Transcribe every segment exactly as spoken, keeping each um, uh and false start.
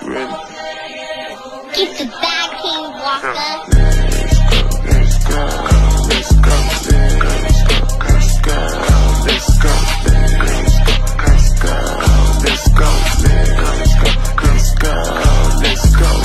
ready? Keep the bag, King Walker. Let's go, let's go, let's go, let's go, let's go, let's go, let's go, let's go, let's go, let's go, let's go.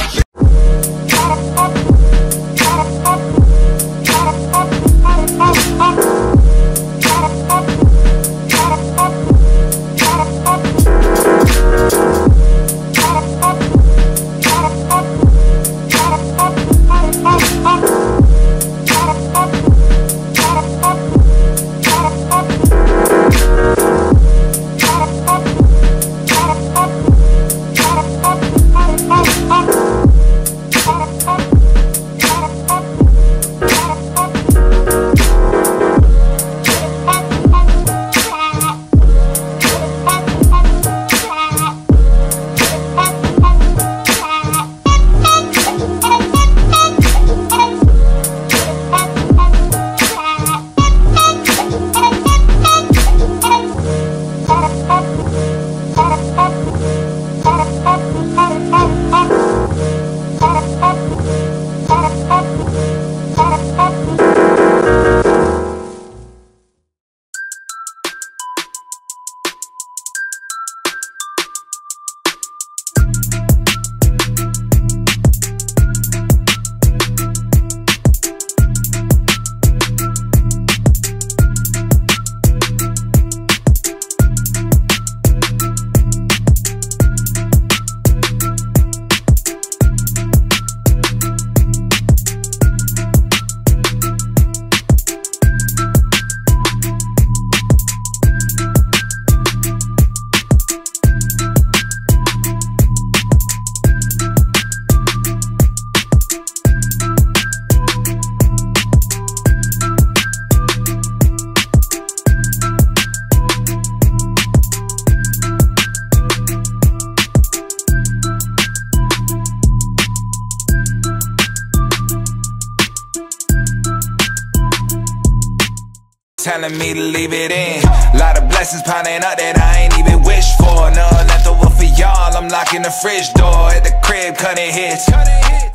Telling me to leave it in. Lot of blessings piling up that I ain't even wish for. None left over for y'all. I'm locking the fridge door at the crib, cutting hits.